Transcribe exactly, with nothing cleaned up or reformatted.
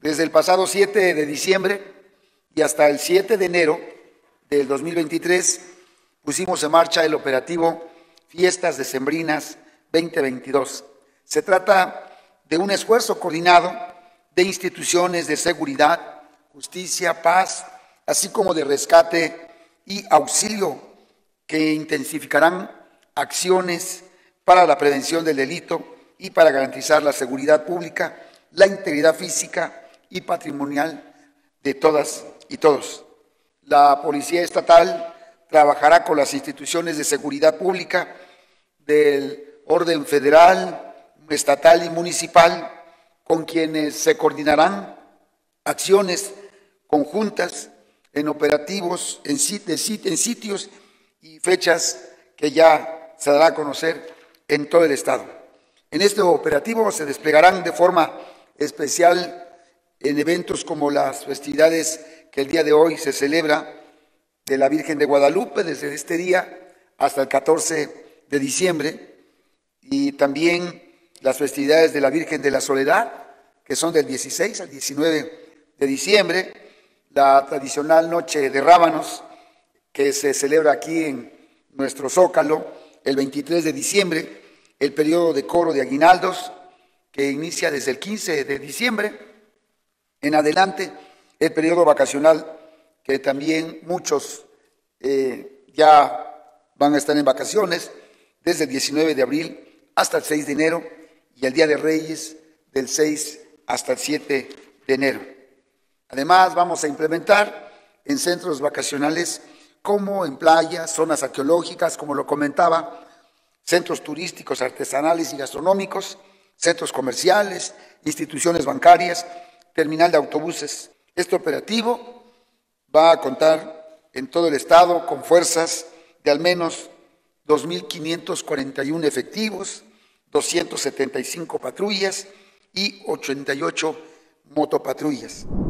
Desde el pasado siete de diciembre y hasta el siete de enero del dos mil veintitrés pusimos en marcha el operativo Fiestas Decembrinas veinte veintidós. Se trata de un esfuerzo coordinado de instituciones de seguridad, justicia, paz, así como de rescate y auxilio que intensificarán acciones para la prevención del delito y para garantizar la seguridad pública, la integridad física y patrimonial de todas y todos. La Policía Estatal trabajará con las instituciones de seguridad pública del orden federal, estatal y municipal, con quienes se coordinarán acciones conjuntas en operativos, en, en sitios y fechas que ya se dará a conocer en todo el estado. En este operativo se desplegarán de forma especial en eventos como las festividades que el día de hoy se celebra de la Virgen de Guadalupe, desde este día hasta el catorce de diciembre, y también las festividades de la Virgen de la Soledad, que son del dieciséis al diecinueve de diciembre, la tradicional Noche de Rábanos, que se celebra aquí en nuestro Zócalo el veintitrés de diciembre, el periodo de coro de aguinaldos, que inicia desde el quince de diciembre en adelante, el periodo vacacional, que también muchos eh, ya van a estar en vacaciones, desde el diecinueve de abril hasta el seis de enero, y el Día de Reyes del seis hasta el siete de enero. Además, vamos a implementar en centros vacacionales como en playas, zonas arqueológicas, como lo comentaba, centros turísticos, artesanales y gastronómicos, centros comerciales, instituciones bancarias, terminal de autobuses. Este operativo va a contar en todo el estado con fuerzas de al menos dos mil quinientos cuarenta y uno efectivos, doscientas setenta y cinco patrullas y ochenta y ocho motopatrullas.